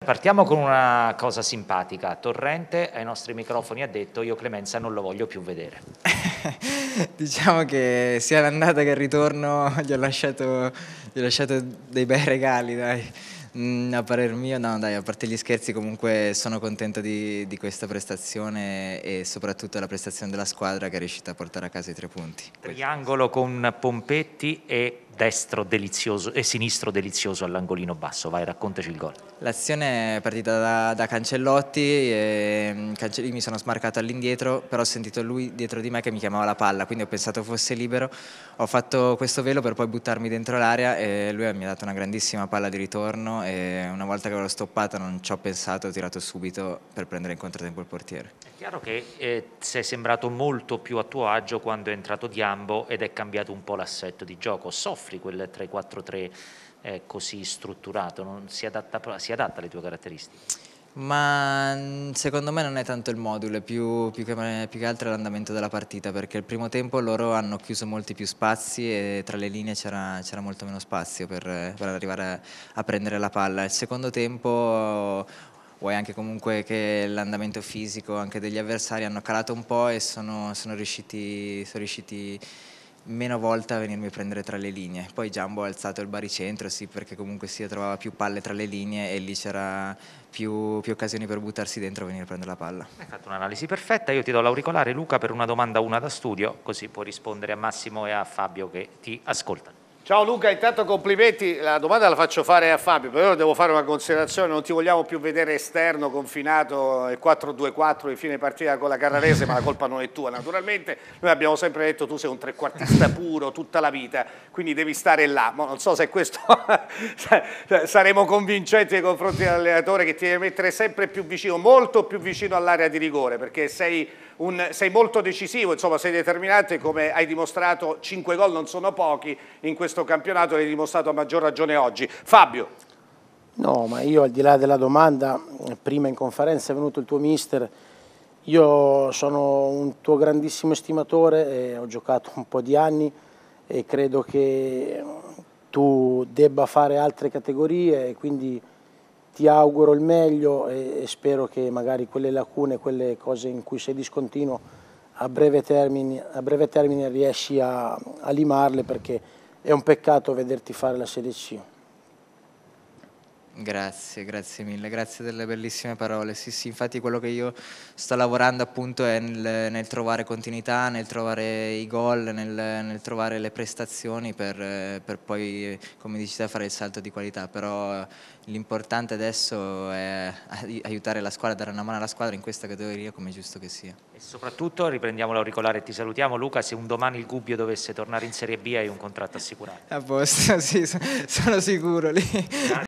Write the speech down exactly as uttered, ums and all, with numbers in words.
Partiamo con una cosa simpatica. Torrente ai nostri microfoni ha detto: io Clemenza non lo voglio più vedere. Diciamo che sia l'andata che il ritorno gli ho lasciato, gli ho lasciato dei bei regali, dai. Mm, a parer mio, no, dai, a parte gli scherzi, comunque sono contento di, di questa prestazione e soprattutto della prestazione della squadra che è riuscita a portare a casa i tre punti. Triangolo con Pompetti e destro delizioso e sinistro delizioso all'angolino basso. Vai, raccontaci il gol. L'azione è partita da, da Cancellotti, e Cancellotti mi sono smarcato all'indietro, però ho sentito lui dietro di me che mi chiamava la palla, quindi ho pensato fosse libero, ho fatto questo velo per poi buttarmi dentro l'area e lui mi ha dato una grandissima palla di ritorno e una volta che l'ho stoppata non ci ho pensato, ho tirato subito per prendere in controtempo il portiere. È chiaro che eh, sei sembrato molto più a tuo agio quando è entrato Diambo ed è cambiato un po' l'assetto di gioco. Soffri quel tre quattro tre eh, così strutturato, non si adatta, si adatta alle tue caratteristiche? Ma secondo me non è tanto il modulo, è più, più, che, più che altro l'andamento della partita, perché il primo tempo loro hanno chiuso molti più spazi e tra le linee c'era molto meno spazio per, per arrivare a, a prendere la palla. Il secondo tempo vuoi anche comunque che l'andamento fisico anche degli avversari hanno calato un po' e sono, sono riusciti, sono riusciti meno volte a venirmi a prendere tra le linee. Poi Giambo ha alzato il baricentro, sì, perché comunque si trovava più palle tra le linee e lì c'era più, più occasioni per buttarsi dentro e venire a prendere la palla. Hai fatto un'analisi perfetta, io ti do l'auricolare Luca per una domanda una da studio, così puoi rispondere a Massimo e a Fabio che ti ascoltano. Ciao Luca, intanto complimenti, la domanda la faccio fare a Fabio, però devo fare una considerazione, non ti vogliamo più vedere esterno, confinato, il quattro due quattro di fine partita con la Carrarese, ma la colpa non è tua naturalmente, noi abbiamo sempre detto tu sei un trequartista puro tutta la vita, quindi devi stare là, ma non so se questo saremo convincenti nei confronti dell'allenatore che ti deve mettere sempre più vicino, molto più vicino all'area di rigore, perché sei, un, sei molto decisivo, insomma sei determinante, come hai dimostrato, cinque gol non sono pochi in questo campionato, l'hai dimostrato a maggior ragione oggi. Fabio. No, ma io al di là della domanda, prima in conferenza è venuto il tuo mister, io sono un tuo grandissimo estimatore e ho giocato un po' di anni e credo che tu debba fare altre categorie e quindi ti auguro il meglio e, e spero che magari quelle lacune, quelle cose in cui sei discontinuo a breve termine, a breve termine riesci a, a limarle, perché è un peccato vederti fare la Serie C. Grazie, grazie mille, grazie delle bellissime parole. Sì, sì, infatti quello che io sto lavorando appunto è nel, nel trovare continuità, nel trovare i gol, nel, nel trovare le prestazioni per, per poi, come dici te, fare il salto di qualità. Però l'importante adesso è aiutare la squadra, dare una mano alla squadra in questa categoria, come è giusto che sia. E soprattutto, riprendiamo l'auricolare e ti salutiamo Luca, se un domani il Gubbio dovesse tornare in Serie B hai un contratto assicurato. A posto, sì, sono sicuro lì.